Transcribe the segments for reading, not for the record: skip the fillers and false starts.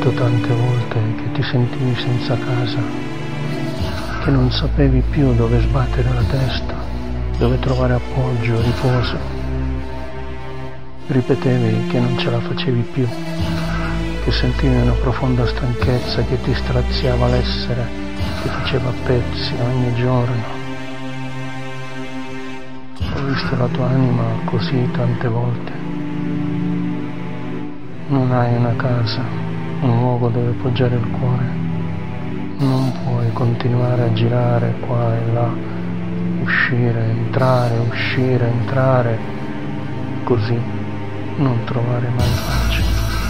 sentito tante volte che ti sentivi senza casa, che non sapevi più dove sbattere la testa, dove trovare appoggio, riposo. Ripetevi che non ce la facevi più, che sentivi una profonda stanchezza che ti straziava l'essere, ti faceva a pezzi ogni giorno. Ho visto la tua anima così tante volte. Non hai una casa, un luogo dove poggiare il cuore. Non puoi continuare a girare qua e là, uscire, entrare, così non trovare mai pace.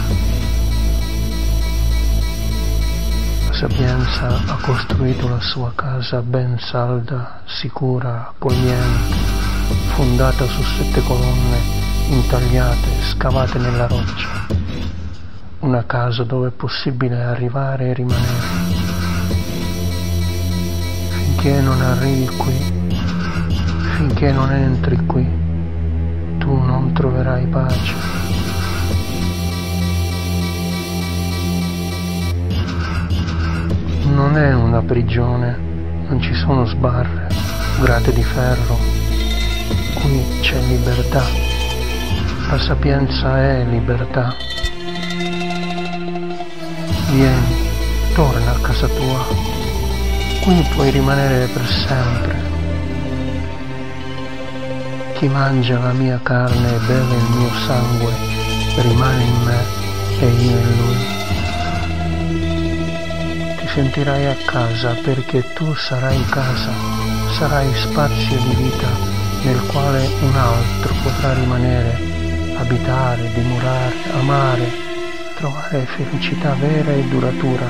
La sapienza ha costruito la sua casa ben salda, sicura, accogliente, fondata su 7 colonne intagliate, scavate nella roccia. Una casa dove è possibile arrivare e rimanere. Finché non arrivi qui, finché non entri qui, tu non troverai pace. Non è una prigione, non ci sono sbarre, grate di ferro. Qui c'è libertà. La sapienza è libertà. Vieni, torna a casa tua. Qui puoi rimanere per sempre. Chi mangia la mia carne e beve il mio sangue rimane in me e io in lui. Ti sentirai a casa perché tu sarai casa, sarai spazio di vita nel quale un altro potrà rimanere, abitare, dimorare, amare, trovare felicità vera e duratura.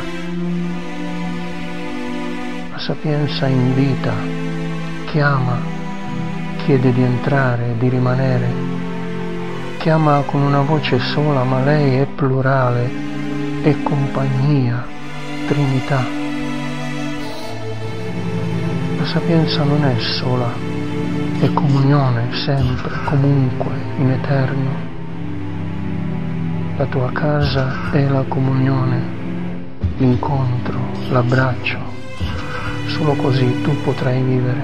La sapienza invita, chiama, chiede di entrare, di rimanere, chiama con una voce sola, ma lei è plurale, è compagnia, Trinità. La sapienza non è sola, è comunione sempre, comunque, in eterno. La tua casa è la comunione, l'incontro, l'abbraccio. Solo così tu potrai vivere.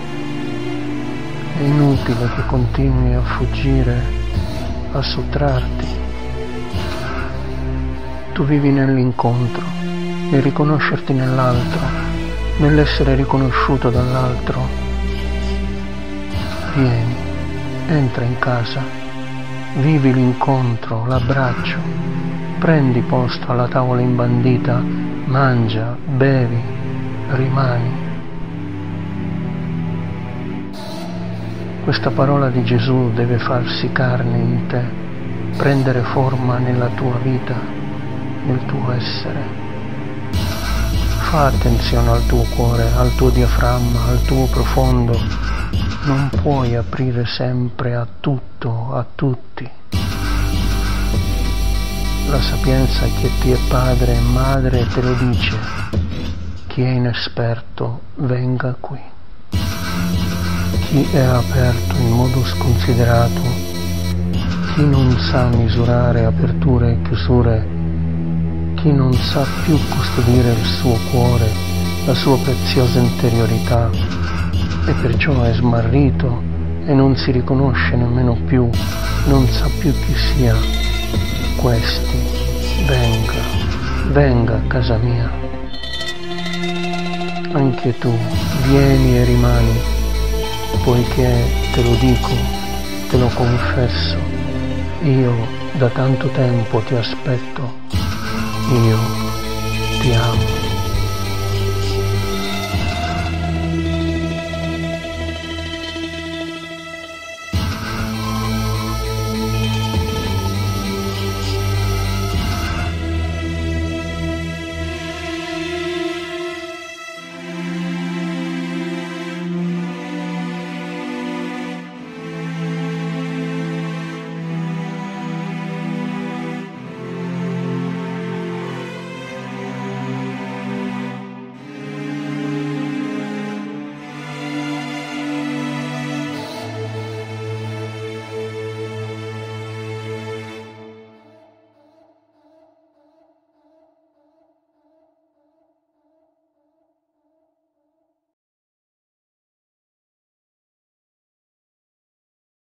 È inutile che continui a fuggire, a sottrarti. Tu vivi nell'incontro, nel riconoscerti nell'altro, nell'essere riconosciuto dall'altro. Vieni, entra in casa. Vivi l'incontro, l'abbraccio, prendi posto alla tavola imbandita, mangia, bevi, rimani. Questa parola di Gesù deve farsi carne in te, prendere forma nella tua vita, nel tuo essere. Fa attenzione al tuo cuore, al tuo diaframma, al tuo profondo. Non puoi aprire sempre a tutto, a tutti. La sapienza che ti è padre e madre te lo dice. Chi è inesperto venga qui. Chi è aperto in modo sconsiderato, chi non sa misurare aperture e chiusure, chi non sa più custodire il suo cuore, la sua preziosa interiorità, e perciò è smarrito e non si riconosce nemmeno più, non sa più chi sia. Questi, venga a casa mia. Anche tu, vieni e rimani, poiché te lo dico, te lo confesso, io da tanto tempo ti aspetto, io ti amo.